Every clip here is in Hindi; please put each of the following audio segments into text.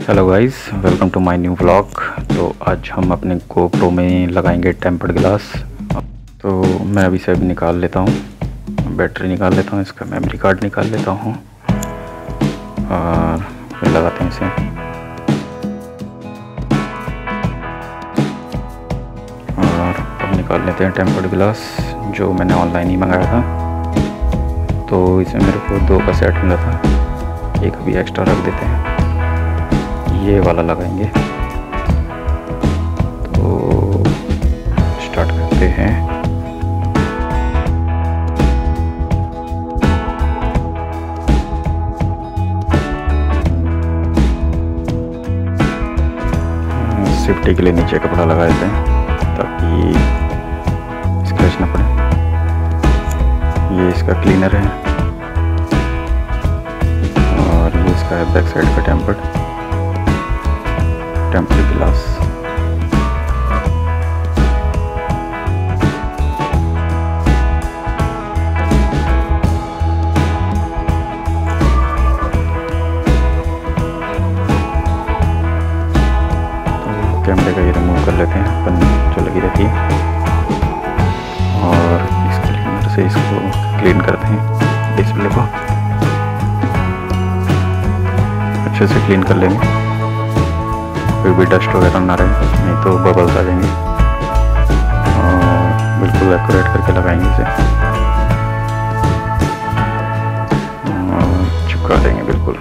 Hello guys, welcome to my new vlog. तो आज हम अपने GoPro में लगाएंगे टेम्पर्ड ग्लास। तो मैं अभी से अभी निकाल लेता हूँ, बैटरी निकाल लेता हूँ, इसका मेमोरी कार्ड निकाल लेता हूँ और फिर लगाते हैं इसे। और अब निकाल लेते हैं टेम्पर्ड ग्लास जो मैंने ऑनलाइन ही मंगाया था। तो इसमें मेरे को 2 का सेट मिला था, एक अभी एक्स्ट्रा रख देते हैं, ये वाला लगाएंगे। तो स्टार्ट करते हैं। सेफ्टी के लिए नीचे कपड़ा लगा देते हैं ताकि स्क्रैच ना पड़े। ये इसका क्लीनर है और ये इसका है बैक साइड का टेम्पर्ड ग्लास। तो कैमरे का ये रिमूव कर लेते हैं, पन्नी जो लगी रहती है, और इस क्लीनर से इसको क्लीन करते हैं। डिस्प्ले को अच्छे से क्लीन कर लेंगे, कोई भी डस्ट वगैरह ना रहे, नहीं तो बबल्स आ जाएंगे। और बिल्कुल एक्यूरेट करके लगाएंगे इसे और चिपका देंगे बिल्कुल।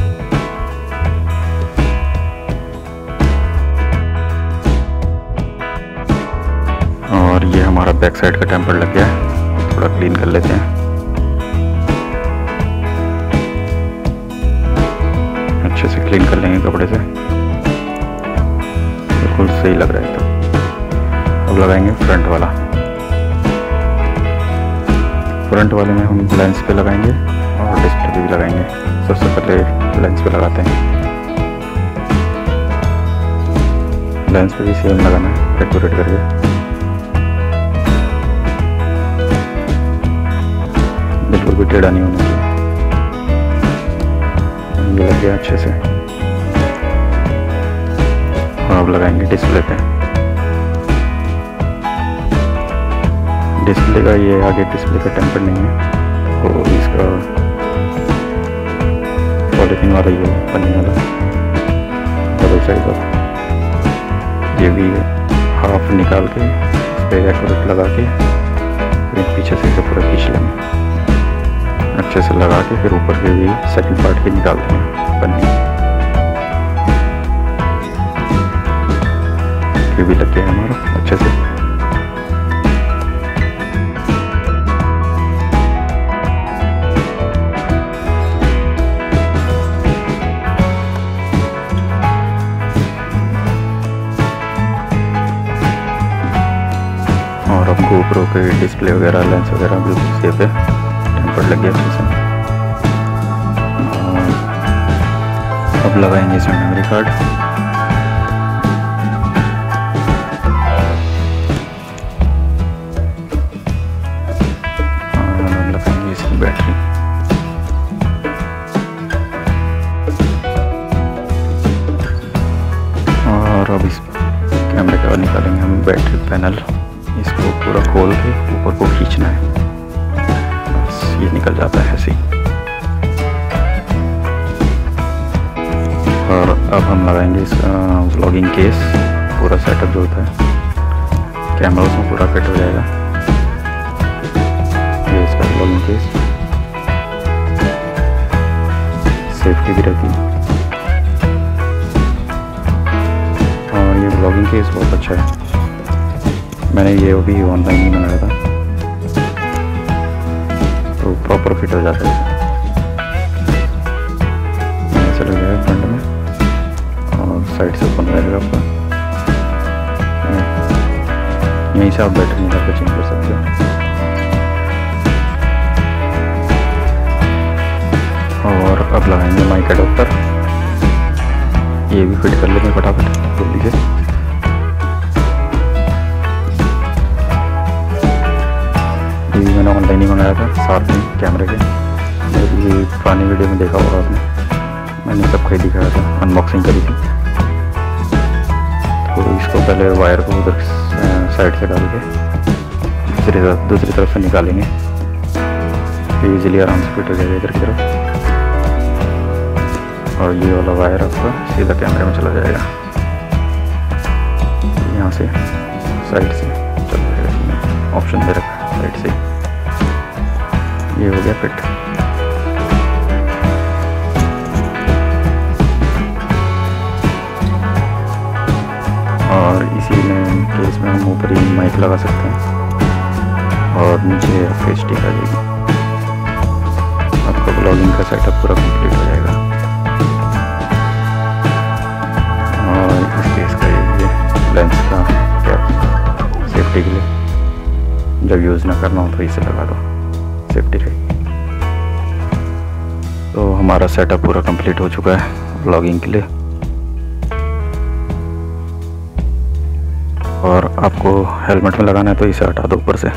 और ये हमारा बैक साइड का टेम्पर लग गया है, थोड़ा क्लीन कर लेते हैं। अच्छे से क्लीन कर लेंगे कपड़े से, बिल्कुल सही लग रहा है। तो अब लगाएंगे फ्रंट वाला। फ्रंट वाले में हम लेंस पे लगाएंगे और डिस्प्ले पे भी लगाएंगे। सबसे पहले लेंस पे लगाते हैं। लेंस पे भी सेम लगाना है, एक्यूरेट करके, बिल्कुल भी टेढ़ा नहीं होना चाहिए। ये लग गया अच्छे से। अब लगाएंगे डिस्प्ले पे। डिस्प्ले का ये आगे डिस्प्ले का टेम्पर नहीं है, तो इसका पॉलीथीन वाला ये पन्नी वाला डबल साइड का, ये भी हाफ निकाल के इस पर एक्यूरेट लगा के फिर पीछे से तो पूरा खींच लेंगे अच्छे से लगा के। फिर ऊपर के भी सेकंड पार्ट की निकाल देंगे पन्नी। भी लग गया हमारा अच्छे से। और अब GoPro के डिस्प्ले वगैरह, लेंस वगैरह बिल्कुल सेफ है, टेम्पर्ड लग गया अच्छे से। अब लगाएंगे इसमें मेमोरी कार्ड। बैटरी और अब इस कैमरे का निकालेंगे हम बैटरी पैनल। इसको पूरा खोल के ऊपर को खींचना है, बस ये निकल जाता है ऐसे ही। और अब हम लगाएंगे इसका व्लॉगिंग केस। पूरा सेटअप जो होता है कैमरा उसमें पूरा फिट हो जाएगा। ये इसका व्लॉगिंग केस, सेफ्टी भी रहती है। और ये व्लॉगिंग केस बहुत अच्छा है, मैंने ये भी ऑनलाइन ही मंगाया था, तो प्रॉपर फिट हो जाता है इसे। ऐसा लग जाएगा फ्रंट में और साइड से ओपन रहेगा आपका। यहीं से आप बैटरी निकाल के चेंज कर सकते हो। और अब लगाएंगे माइक एडाप्टर, ये भी फिट कर लेंगे फटाफट जल्दी से। ये मैंने ऑनलाइन ही मंगाया था साथ में कैमरे के, ये पुरानी वीडियो में देखा होगा आपने। मैंने सब खरीद दिखाया था, अनबॉक्सिंग करी थी। तो इसको पहले वायर को उधर साइड से डाल के दूसरी तरफ से निकालेंगे, तो ईजिली आराम से फिट हो जाएगा इधर की तरफ। और ये वाला वायर आपका सीधा कैमरे में चला जाएगा, यहाँ से साइड से चला जाएगा। इसमें ऑप्शन दे रखा है साइड से। ये हो गया फिट। और इसी में केस में हम ऊपर ही माइक लगा सकते हैं और नीचे आपके स्टिक आ जाएगी। आपका ब्लॉगिंग का सेटअप पूरा कंप्लीट हो जाएगा। और इस केस का ये लेंस का कैप सेफ्टी के लिए, जब यूज़ ना करना हो तो इसे लगा दो, सेफ्टी रहेगी। तो हमारा सेटअप पूरा कंप्लीट हो चुका है ब्लॉगिंग के लिए। और आपको हेलमेट में लगाना है तो इसे हटा दो ऊपर से,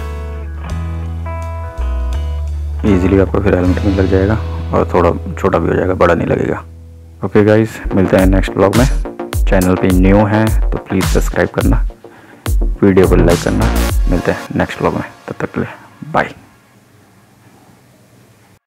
इजीली आपको फिर हेलमेट में लग जाएगा और थोड़ा छोटा भी हो जाएगा, बड़ा नहीं लगेगा। ओके गाइस, मिलते हैं नेक्स्ट ब्लॉग में। चैनल पे न्यू हैं तो प्लीज़ सब्सक्राइब करना, वीडियो को लाइक करना। मिलते हैं नेक्स्ट ब्लॉग में, तब तक के लिए बाय।